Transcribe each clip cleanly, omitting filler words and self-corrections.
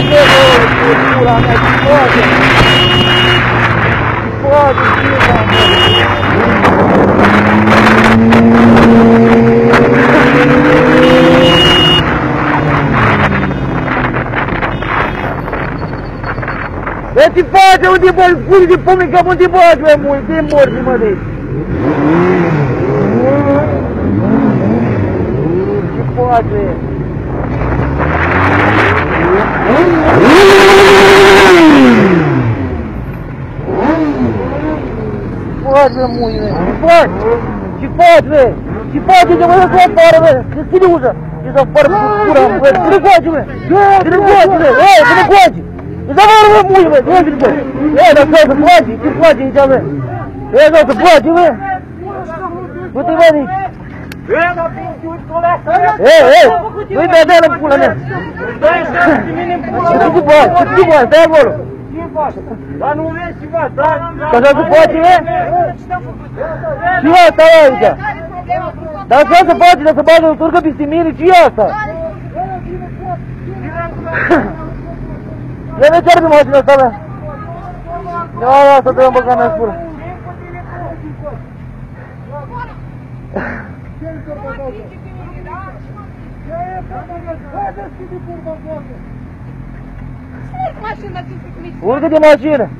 pula mea, ce poate? Ce poate, firma mea? Bă, ce face, unde bă, pui de pământ, că unde bagi, bă, mult, de morți, mă, de aici. Ce face? Ce faci, bă, muile? Ce faci? Ce faci, bă? Ce faci, de mă dă să apară, bă? Deschide ușa! Ce să apară cu pura, bă? Ce ne faci, bă? Ce ne faci, bă? Ei, ce ne faci? Ce să apară, bă, muile, bă? Ia, bă? Ei, dar să faci? Ce faci aici, bă? Ei, dar să faci, bă? Du-te, bă, nici! Ei, nu-i dă de-aia în pula mea! Ce tu faci? Ce faci? Stai acolo! Dar nu vezi ceva, dar... Că să se face, bă? Ce e asta aici? Dar ce să face, să se bage o turcă peste mine, ce e asta? Ia ne cer pe mașina asta, bă! Ia asta te-am băgat mea spură! Urcă de mașină!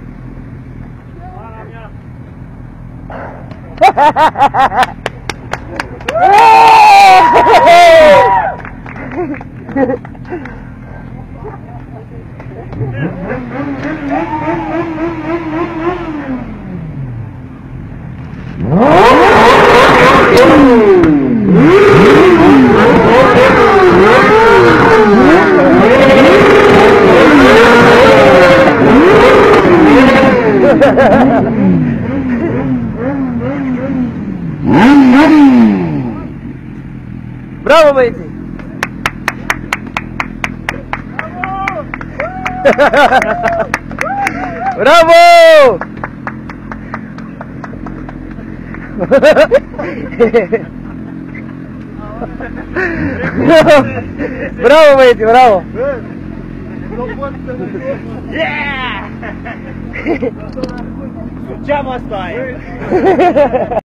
Bravo, băieți! Bravo! Bravo, băieți, bravo! Yeah! Ce-am asta e?